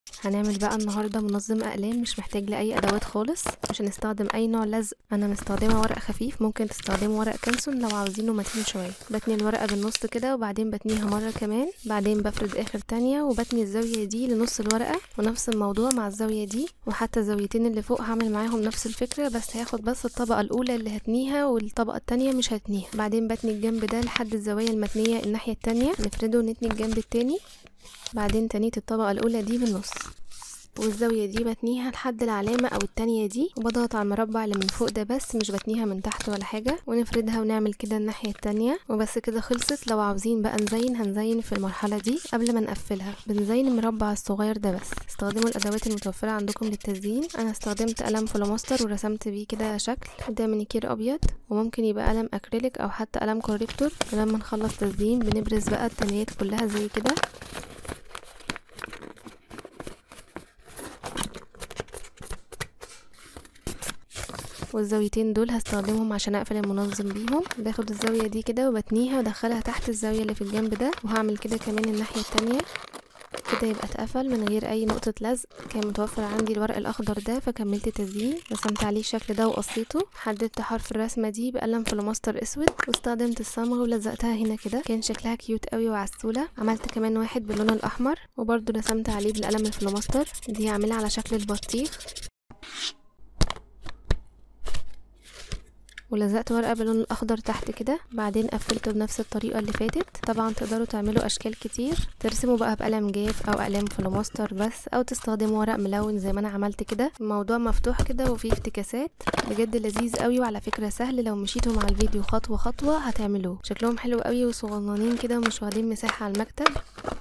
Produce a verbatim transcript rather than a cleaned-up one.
هنعمل بقى النهارده منظم اقلام مش محتاج لاي ادوات خالص، مش هنستخدم اي نوع لزق. انا مستخدمه ورق خفيف، ممكن تستخدموا ورق كانسون لو عاوزينه متين شويه. بتني الورقه بالنص كده وبعدين بتنيها مره كمان، بعدين بفرد اخر تانية وبتني الزاويه دي لنص الورقه، ونفس الموضوع مع الزاويه دي، وحتى الزاويتين اللي فوق هعمل معاهم نفس الفكره، بس هاخد بس الطبقه الاولى اللي هتنيها والطبقه التانية مش هتنيها. بعدين بتني الجنب ده لحد الزوايا المتنيه الناحيه التانية، نفرده ونتني الجنب التاني، بعدين تنيت الطبقه الاولى دي بالنص، والزاوية دي بتنيها لحد العلامة او التانية دي، وبضغط على المربع اللي من فوق ده بس، مش بتنيها من تحت ولا حاجة، ونفردها ونعمل كده الناحية التانية وبس كده خلصت. لو عاوزين بقى نزين هنزين في المرحلة دي قبل ما نقفلها، بنزين المربع الصغير ده بس. استخدموا الادوات المتوفرة عندكم للتزيين. انا استخدمت قلم فلوماستر ورسمت بيه كده شكل، ده مانيكير ابيض، وممكن يبقى قلم اكريليك او حتى قلم كوريكتور. ولما نخلص تزيين بنبرز بقى التنيات كلها زي كده، والزاويتين دول هستخدمهم عشان اقفل المنظم بيهم. باخد الزاويه دي كده وبتنيها وادخلها تحت الزاويه اللي في الجنب ده، وهعمل كده كمان الناحيه التانية كده، يبقى اتقفل من غير اي نقطه لزق. كان متوفر عندي الورق الاخضر ده فكملت تزيين، رسمت عليه الشكل ده وقصيته، حددت حرف الرسمه دي بقلم فلوماستر اسود، واستخدمت الصمغ ولزقتها هنا كده، كان شكلها كيوت قوي وعسوله. عملت كمان واحد باللون الاحمر وبرده رسمت عليه بالقلم الفلوماستر، دي هعملها على شكل البطيخ، ولزقت ورقه باللون الاخضر تحت كده، بعدين قفلته بنفس الطريقه اللي فاتت. طبعا تقدروا تعملوا اشكال كتير، ترسموا بقى بقلم جاف او اقلام فلوماستر بس، او تستخدموا ورق ملون زي ما انا عملت كده. الموضوع مفتوح كده وفيه افتكاسات، بجد لذيذ قوي، وعلى فكره سهل لو مشيتوا مع الفيديو خطوه خطوه هتعملوه. شكلهم حلو قوي وصغننين كده ومش واخدين مساحه على المكتب.